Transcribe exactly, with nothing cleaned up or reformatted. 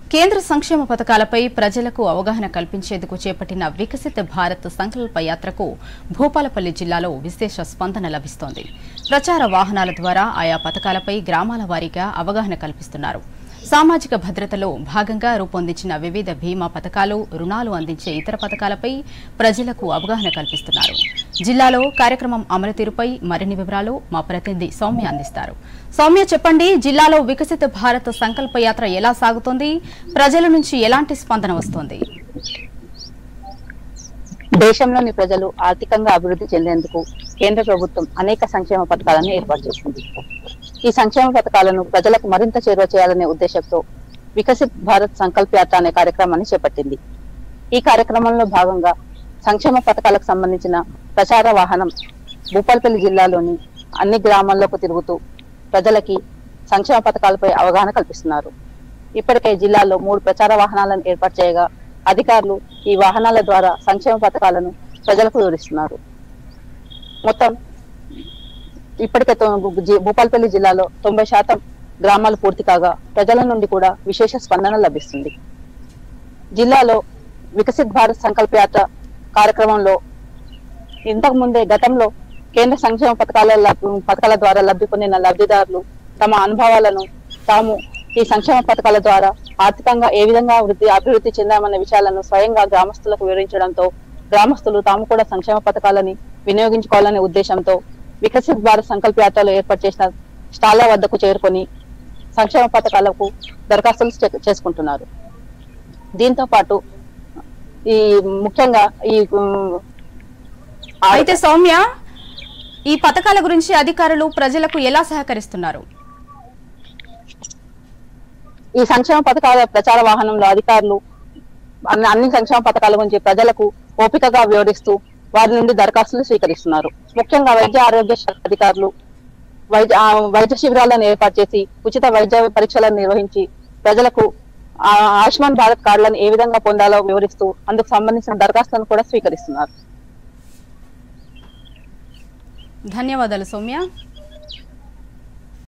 కేంద్ర సంక్షేమ పథకాలపై ప్రజలకు అవగాహన కల్పించేందుకు చేపట్టిన వికసిత భారత్ సంకల్ప యాత్రకు భూపాలపల్లి జిల్లాలో విశేష స్పందన లభిస్తోంది. ప్రచార వాహనాల ద్వారా ఆయా పథకాలపై గ్రామాల వారీగా అవగాహన కల్పిస్తున్నారు. సామాజిక భద్రతలో భాగంగా రూపొందించిన వివిధ బీమా పథకాలు, రుణాలు అందించే ఇతర పథకాలపై ప్రజలకు అవగాహన కల్పిస్తున్నారు. జిల్లాలో కార్యక్రమం అమలు తీరుపై మరిన్ని వివరాలు మా ప్రతినిధి సౌమ్య అందిస్తారు. సౌమ్య, చెప్పండి, జిల్లాలో వికసిత భారత్ సంకల్ప యాత్ర ఎలా సాగుతోంది? ప్రజల నుంచి ఎలాంటి స్పందన వస్తోంది? దేశంలోని ప్రజలు ఆర్థికంగా అభివృద్ధి చెందేందుకు కేంద్ర ప్రభుత్వం అనేక సంక్షేమ పథకాలను ఏర్పాటు చేసింది. ఈ సంక్షేమ పథకాలను ప్రజలకు మరింత చేరువ చేయాలనే ఉద్దేశంతో వికసిత్ భారత్ సంకల్ప యాత్ర అనే కార్యక్రమాన్ని చేపట్టింది. ఈ కార్యక్రమంలో భాగంగా సంక్షేమ పథకాలకు సంబంధించిన ప్రచార వాహనం భూపాలపల్లి జిల్లాలోని అన్ని గ్రామాల్లోకి తిరుగుతూ ప్రజలకి సంక్షేమ పథకాలపై అవగాహన కల్పిస్తున్నారు. ఇప్పటికే జిల్లాలో మూడు ప్రచార వాహనాలను ఏర్పాటు చేయగా అధికారులు ఈ వాహనాల ద్వారా సంక్షేమ పథకాలను ప్రజలకు వివరిస్తున్నారు. మొత్తం ఇప్పటికే భూపాలపల్లి జిల్లాలో తొంభై శాతం గ్రామాలు పూర్తి కాగా ప్రజల నుండి కూడా విశేష స్పందన లభిస్తుంది. జిల్లాలో వికసిత్ భారత్ సంకల్ప యాత్ర కార్యక్రమంలో ఇంతకు ముందే గతంలో కేంద్ర సంక్షేమ పథకాల పథకాల ద్వారా లబ్ధి పొందిన లబ్ధిదారులు తమ అనుభవాలను తాము ఈ సంక్షేమ పథకాల ద్వారా ఆర్థికంగా ఏ విధంగా వృద్ధి అభివృద్ధి చెందామన్న విషయాలను స్వయంగా గ్రామస్తులకు వివరించడంతో గ్రామస్తులు తాము కూడా సంక్షేమ పథకాలని వినియోగించుకోవాలనే ఉద్దేశంతో వికసిత్ భారత్ సంకల్ప యాత్రలో ఏర్పాటు చేసిన స్టాళ్ల వద్దకు చేరుకొని సంక్షేమ పథకాలకు దరఖాస్తులు చేసుకుంటున్నారు. దీంతో పాటు ఈ ముఖ్యంగా ఈ అయితే సౌమ్య, ఈ పథకాల గురించి అధికారులు ప్రజలకు ఎలా సహకరిస్తున్నారు? ఈ సంక్షేమ పథకాల ప్రచార వాహనంలో అధికారులు అన్ని సంక్షేమ పథకాల గురించి ప్రజలకు ఓపికగా వివరిస్తూ వారి నుండి దరఖాస్తులు స్వీకరిస్తున్నారు. ముఖ్యంగా వైద్య ఆరోగ్య శాఖ అధికారులు వైద్య వైద్య శిబిరాలను ఏర్పాటు చేసి ఉచిత వైద్య పరీక్షలను నిర్వహించి ప్రజలకు ఆయుష్మాన్ భారత్ కార్డులను ఏ విధంగా పొందాలో వివరిస్తూ అందుకు సంబంధించిన దరఖాస్తులను కూడా స్వీకరిస్తున్నారు. ధన్యవాదాలు సౌమ్య.